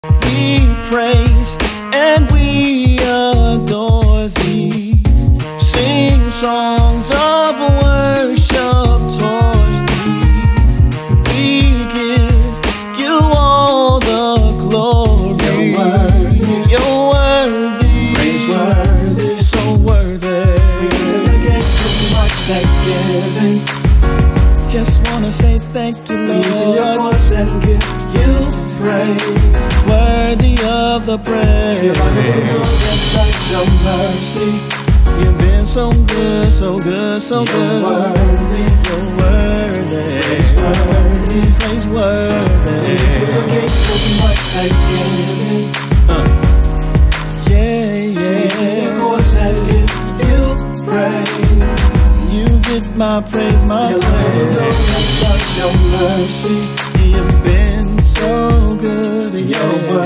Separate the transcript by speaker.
Speaker 1: We praise and we adore thee. Sing songs of worship towards thee. We give you all the glory. You're worthy, praiseworthy, so worthy. We give too much thanksgiving. Just wanna say thank you, Lord. Lift your voice and give you praise. Worthy of the praise. Just like your mercy. You've been so good, so good, so good. You're worthy, praiseworthy, praiseworthy. Your gates too much thanksgiving. Yeah, yeah. Lift your voice and give you praise. You get my praise, my praise. Just like your mercy. You've been so good, yeah.